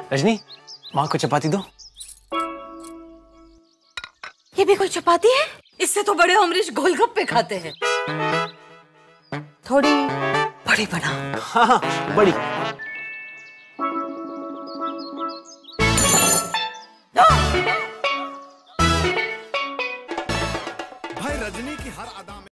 रजनी, माँ को चपाती दो। ये भी कोई चपाती है? इससे तो बड़े अमरीश गोलगप्पे खाते हैं। थोड़ी बड़ी बना। हाँ, बड़ी।